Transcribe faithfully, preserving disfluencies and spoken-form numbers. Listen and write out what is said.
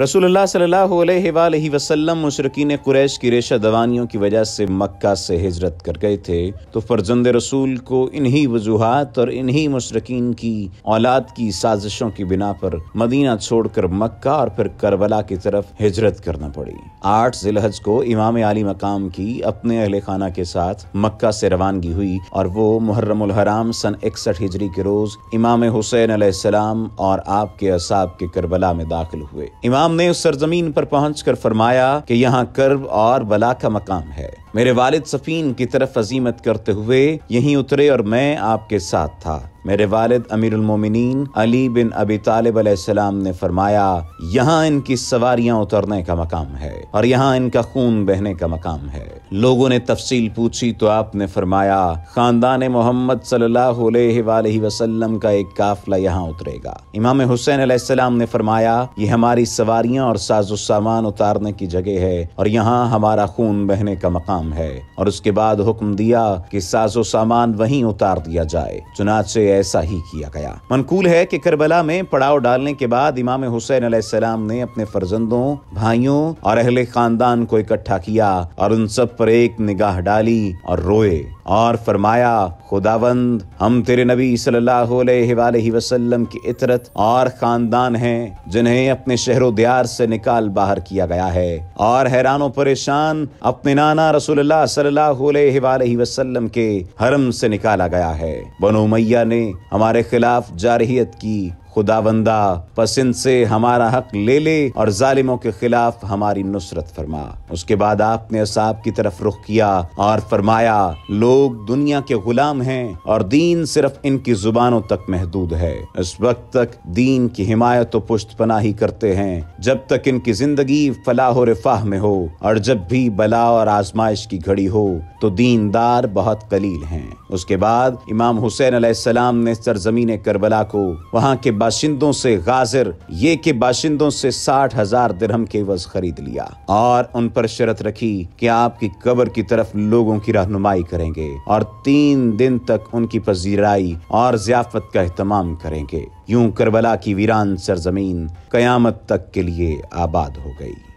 رسول اللہ صلی اللہ علیہ وآلہ وسلم مشرکین قریش کی ریشہ دوانیوں کی وجہ سے مکہ سے ہجرت کر گئے تھے، تو فرزند رسول کو انہی وجوہات اور انہی مشرکین کی اولاد کی سازشوں کی بنا پر مدینہ چھوڑ کر مکہ اور پھر کربلا کی طرف ہجرت کرنا پڑی۔ آٹھ ذی الحج کو امام عالی مقام کی اپنے اہل خانہ کے ساتھ مکہ سے روانگی ہوئی اور وہ محرم الحرام سن اکسٹھ ہجری کے روز امام حسین علیہ السلام اور آپ کے اصحاب کے کربلا میں داخل ہوئے۔ امام نے اس سرزمین پر پہنچ کر فرمایا کہ یہاں کرب اور بلا کا مقام ہے۔ میرے والد صفین کی طرف عزیمت کرتے ہوئے یہیں اترے اور میں آپ کے ساتھ تھا۔ میرے والد امیر المومنین علی بن ابی طالب علیہ السلام نے فرمایا یہاں ان کی سواریاں اترنے کا مقام ہے اور یہاں ان کا خون بہنے کا مقام ہے۔ لوگوں نے تفصیل پوچھی تو آپ نے فرمایا خاندان محمد صلی اللہ علیہ وآلہ وسلم کا ایک قافلہ یہاں اترے گا۔ امام حسین علیہ السلام نے فرمایا یہ ہماری سواریاں اور ساز و سامان اتارنے کی جگہ ہے اور یہاں ہمارا خون بہنے کا مقام ہے، اور اس کے بعد حکم دیا کہ ساز و سامان وہیں اتار دیا جائے، چنانچہ ایسا ہی کیا گیا۔ منقول ہے کہ کربلا میں پڑاؤ ڈالنے کے بعد امام حسین علیہ السلام نے اپنے فرزندوں، بھائیوں اور اہل خاندان کو اکٹھا کیا اور ان سب پر ایک نگاہ ڈالی اور روئے اور فرمایا خداوند ہم تیرے نبی صلی اللہ علیہ وآلہ وسلم کی عطرت اور خاندان ہیں جنہیں اپنے شہر و دیار سے نکال باہر کیا گیا ہے، اور حیران و پریشان اپنے نانا رسول اللہ صلی اللہ علیہ وآلہ وسلم کے حرم سے نکالا گیا ہے۔ بنو امیہ نے ہمارے خلاف جارحیت کی، خداوندہ پسند سے ہمارا حق لے لے اور ظالموں کے خلاف ہماری نصرت فرما۔ اس کے بعد آپ نے اصحاب کی طرف رخ کیا اور فرمایا لوگ دنیا کے غلام ہیں اور دین صرف ان کی زبانوں تک محدود ہے۔ اس وقت تک دین کی حمایت و پشت پناہی کرتے ہیں جب تک ان کی زندگی فلاح و رفاہ میں ہو، اور جب بھی بلا اور آزمائش کی گھڑی ہو تو دیندار بہت قلیل ہیں۔ اس کے بعد امام حسین علیہ السلام نے سرزمین کربلا کو وہاں کے باشندوں سے غازر یہ کہ باشندوں سے ساٹھ ہزار درہم کے عوض خرید لیا، اور ان پر شرط رکھی کہ آپ کی قبر کی طرف لوگوں کی رہنمائی کریں گے اور تین دن تک ان کی پذیرائی اور ضیافت کا اہتمام کریں گے۔ یوں کربلا کی ویران سرزمین قیامت تک کے لیے آباد ہو گئی۔